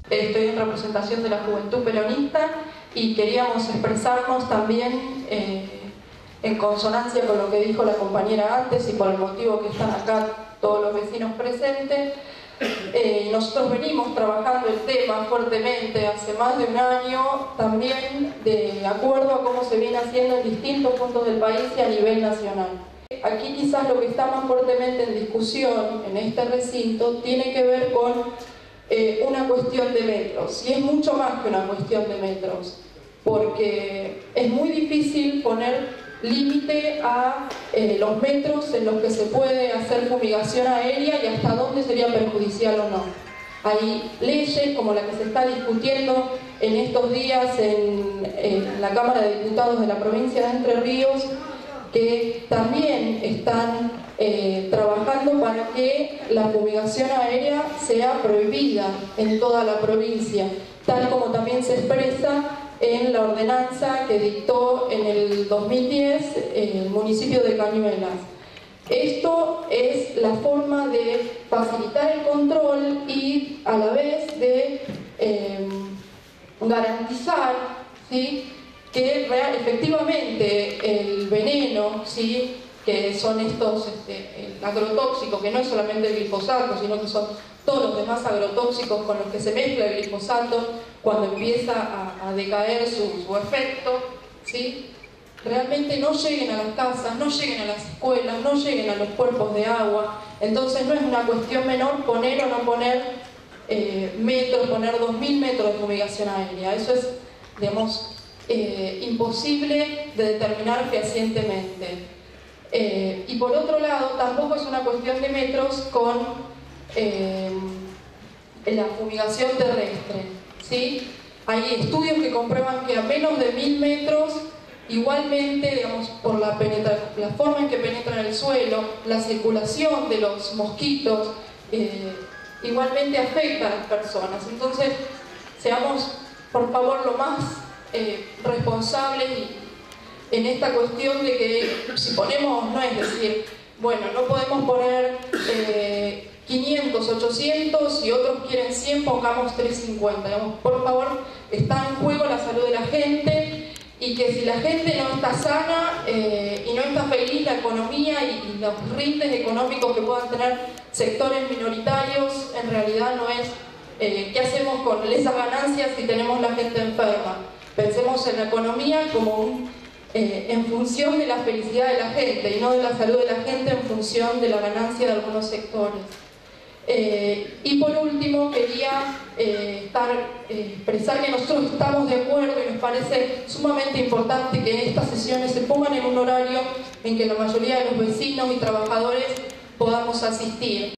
Estoy en representación de la Juventud Peronista y queríamos expresarnos también en consonancia con lo que dijo la compañera antes y por el motivo que están acá todos los vecinos presentes. Nosotros venimos trabajando el tema fuertemente hace más de un año, también de acuerdo a cómo se viene haciendo en distintos puntos del país y a nivel nacional. Aquí quizás lo que está más fuertemente en discusión en este recinto tiene que ver con una cuestión de metros, y es mucho más que una cuestión de metros, porque es muy difícil poner límite a los metros en los que se puede hacer fumigación aérea y hasta dónde sería perjudicial o no. Hay leyes como la que se está discutiendo en estos días en la Cámara de Diputados de la provincia de Entre Ríos, que también están trabajando para que la fumigación aérea sea prohibida en toda la provincia, tal como también se expresa en la ordenanza que dictó en el 2010 el municipio de Cañuelas. Esto es la forma de facilitar el control y a la vez de garantizar, ¿sí?, que efectivamente el veneno, ¿sí?, que son estos agrotóxicos, que no es solamente el glifosato, sino que son todos los demás agrotóxicos con los que se mezcla el glifosato cuando empieza a decaer su efecto, ¿sí?, realmente no lleguen a las casas, no lleguen a las escuelas, no lleguen a los cuerpos de agua. Entonces no es una cuestión menor poner o no poner metros, poner 2000 metros de fumigación aérea. Eso es, digamos, imposible de determinar fehacientemente. Y por otro lado, tampoco es una cuestión de metros con la fumigación terrestre, ¿sí? Hay estudios que comprueban que a menos de 1000 metros, igualmente, digamos, por la forma en que penetra en el suelo, la circulación de los mosquitos, igualmente afecta a las personas. Entonces, seamos, por favor, lo más responsables en esta cuestión de que si ponemos, no es decir, bueno, no podemos poner 500, 800 y otros quieren 100, pongamos 350. Digamos, por favor, está en juego la salud de la gente, y que si la gente no está sana y no está feliz, la economía y los rindes económicos que puedan tener sectores minoritarios, en realidad no es ¿qué hacemos con esas ganancias si tenemos la gente enferma? Pensemos en la economía como en función de la felicidad de la gente y no de la salud de la gente en función de la ganancia de algunos sectores. Y por último quería expresar que nosotros estamos de acuerdo y nos parece sumamente importante que estas sesiones se pongan en un horario en que la mayoría de los vecinos y trabajadores podamos asistir.